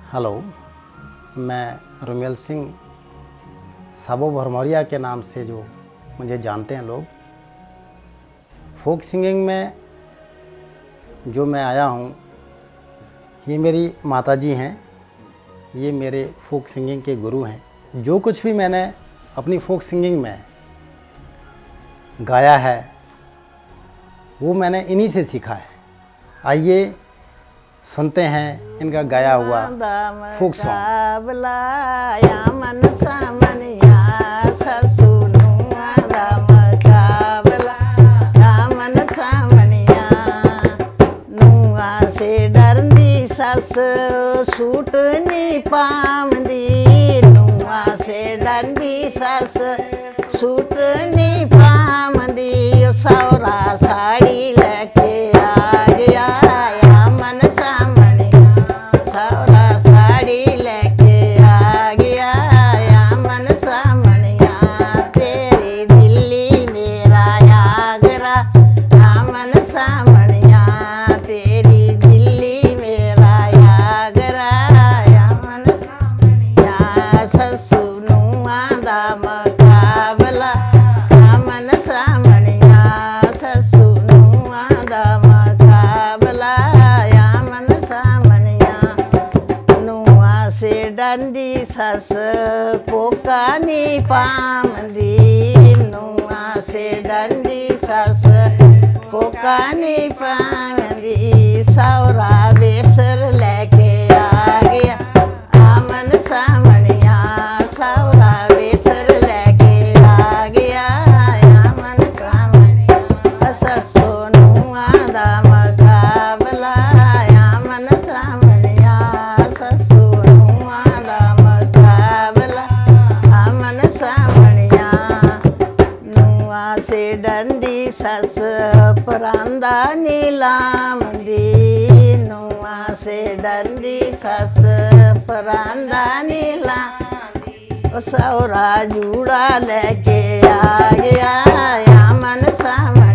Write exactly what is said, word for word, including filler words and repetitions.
Hello, मैं रुमेल सिंह साबो भरमौरिया के नाम से जो मुझे जानते हैं लोग। फोक सिंगिंग में जो मैं आया हूँ, ये मेरी माताजी हैं, ये मेरे फोक सिंगिंग के गुरु हैं। जो कुछ भी मैंने अपनी फोक सिंगिंग में गाया है वो मैंने इन्हीं से सीखा है। आइए सुनते हैं इनका गाया हुआ फोक सॉन्ग। ससु नुआ दा मुकाबला, दामन सामनिया नुआ से डरदी सस सूट नी पामदी, नुआ से डरदी सस सूट नी पामदी, सौरा साड़ी लेके आ गया मन सामने, सौरा साड़ी लेके आ गया मन सामनिया, तेरी दिल्ली मेरा आगरा मन सामनिया, तेरी दिल्ली मेरा आगरा मन सामनिया, ससु नुआ दा मुकाबला मन सामनिया, ससु नुआ दा मुकाबला मन सामनिया, नुआ से डंडी सस कोका नी पामदी, नुआ से डंडी सस कोका नी पामदी, सौरा बेसर लेके आ गया आमन सामनिया, सौरा बेसर लेके आ गया आमन सामनिया, ससु नुआ दा मुकाबला मन सामनिया, ससु नुआ दा मुकाबला मन सामनिया, नुआ से डंडी सस परांदा नीलामदी, नुआ से डंडी सस परांदा नीलामदी, सौरा जूड़ा लेके आ गया मन सामनिया,